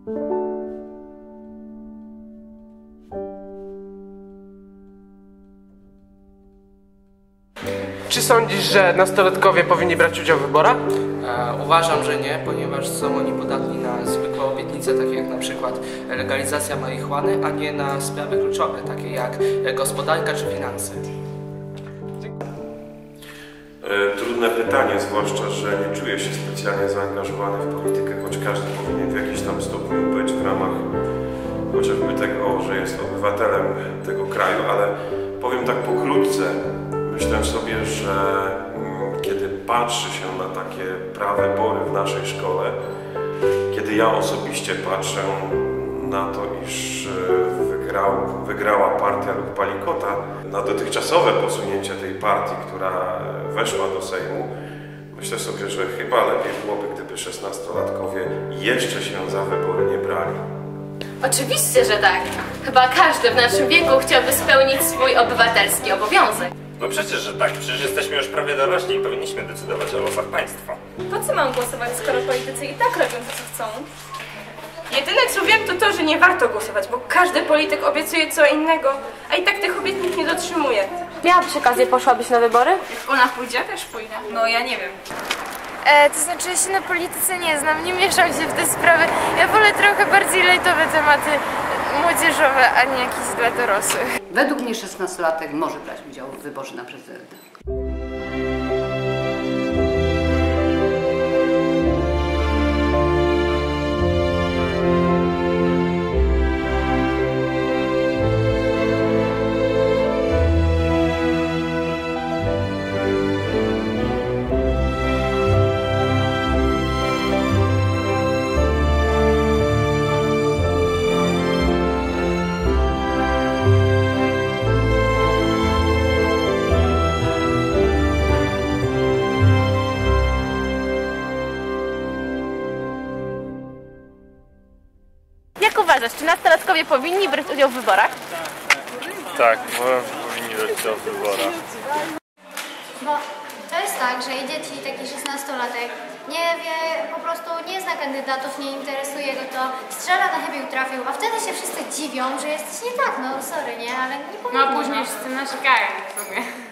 Czy sądzisz, że nastolatkowie powinni brać udział w wyborach? Uważam, że nie, ponieważ są oni podatni na zwykłe obietnice, takie jak na przykład legalizacja marihuany, a nie na sprawy kluczowe, takie jak gospodarka czy finanse. Trudne pytanie, zwłaszcza, że nie czuję się specjalnie zaangażowany w politykę, choć każdy powinien w jakiś tam stopniu być w ramach chociażby tego, że jest obywatelem tego kraju, ale powiem tak pokrótce, myślę sobie, że kiedy patrzy się na takie prawybory w naszej szkole, kiedy ja osobiście patrzę na to, iż wygrała partia Ruch Palikota, na dotychczasowe posunięcie tej partii, która weszła do Sejmu, myślę sobie, że chyba lepiej byłoby, gdyby 16-latkowie jeszcze się za wybory nie brali. Oczywiście, że tak. Chyba każdy w naszym wieku chciałby spełnić swój obywatelski obowiązek. No przecież, że tak. Przecież jesteśmy już prawie dorośli i powinniśmy decydować o losach państwa. Po co mam głosować, skoro politycy i tak robią to, co chcą? Jedyne co wiem to to, że nie warto głosować, bo każdy polityk obiecuje co innego, a i tak tych obietnic nie dotrzymuje. Miałabyś okazję, poszłabyś na wybory? Jak ona pójdzie, też pójdę. No ja nie wiem. To znaczy, ja się na polityce nie znam, nie mieszam się w te sprawy. Ja wolę trochę bardziej lejtowe tematy młodzieżowe, a nie jakieś dla dorosłych. Według mnie 16-latek może brać udział w wyborze na prezydenta. Jak uważasz, czy nastolatkowie powinni brać udział w wyborach? Tak, powinni brać udział w wyborach. Bo to jest tak, że idzie ci taki 16-latek, nie wie, po prostu nie zna kandydatów, nie interesuje go to, strzela na chybił trafił, a wtedy się wszyscy dziwią, że jest coś nie tak, no sorry, nie, ale nie powinno. No a później wszyscy narzekają w sumie.